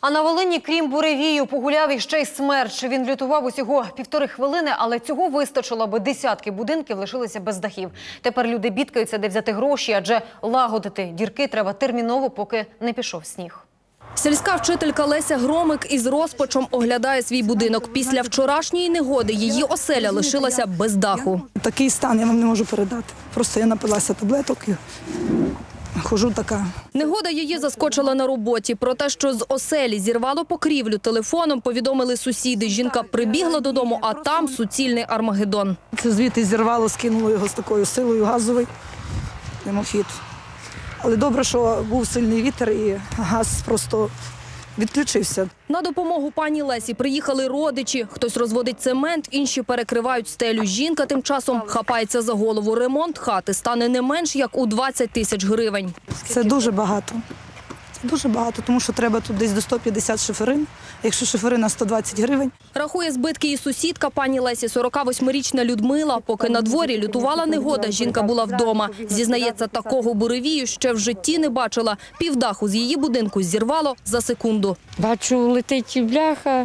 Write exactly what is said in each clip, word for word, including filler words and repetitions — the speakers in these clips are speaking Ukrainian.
А на Волині, крім буревію, погуляв іще й смерч. Він лютував усього півтори хвилини, але цього вистачило, аби десятки будинків лишилися без дахів. Тепер люди бідкаються, де взяти гроші, адже лагодити дірки треба терміново, поки не пішов сніг. Сільська вчителька Леся Громик із розпачом оглядає свій будинок. Після вчорашньої негоди її оселя лишилася без даху. Такий стан я вам не можу передати. Просто я напилася таблеток і хожу така. Негода її заскочила на роботі. Про те, що з оселі зірвало покрівлю, телефоном повідомили сусіди. Жінка прибігла додому, а там суцільний армагеддон. Це звідти зірвало, скинуло його з такою силою газовий димофіт. Але добре, що був сильний вітер і газ просто відключився. На допомогу пані Лесі приїхали родичі. Хтось розводить цемент, інші перекривають стелю. Жінка тим часом хапається за голову. Ремонт хати стане не менш як у двадцять тисяч гривень. Це дуже багато. Це дуже багато, тому що треба тут десь до ста п'ятдесят шиферин. Якщо шиферина сто двадцять гривень. Рахує збитки і сусідка пані Лесі, сорокавосьмирічна Людмила. Поки на дворі лютувала негода, жінка була вдома. Зізнається, такого буревію ще в житті не бачила. Півдаху з її будинку зірвало за секунду. Бачу, летить бляха,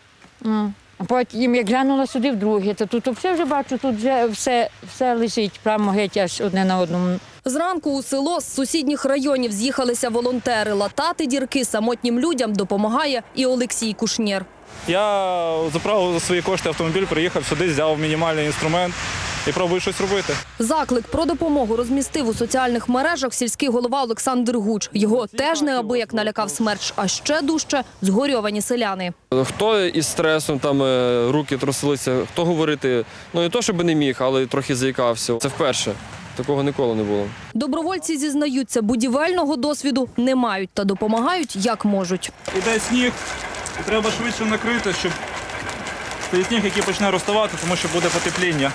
а потім як глянула сюди вдруге, то тут все вже бачу, тут вже все, все лежить прямо геть аж одне на одному. Зранку у село з сусідніх районів з'їхалися волонтери. Латати дірки самотнім людям допомагає і Олексій Кушнєр. Я заправив за свої кошти автомобіль, приїхав сюди, взяв мінімальний інструмент і пробую щось робити. Заклик про допомогу розмістив у соціальних мережах сільський голова Олександр Гуч. Його теж неабияк налякав смерч, а ще дужче – згорьовані селяни. Хто із стресом, там руки трусилися, хто говорити, ну не то, щоб не міг, але трохи заїкався. Це вперше. Такого ніколи не було. Добровольці зізнаються, будівельного досвіду не мають та допомагають як можуть. Іде сніг, і треба швидше накрити, щоб той сніг, який почне розставати, тому що буде потепління.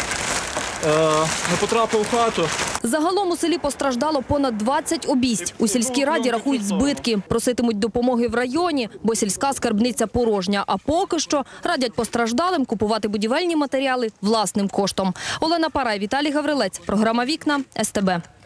Е, не потрапив в хату. Загалом у селі постраждало понад двадцять обійсть. У сільській раді рахують збитки. Проситимуть допомоги в районі, бо сільська скарбниця порожня. А поки що радять постраждалим купувати будівельні матеріали власним коштом. Олена Парай, Віталій Гаврилець. Програма «Вікна», ес те бе.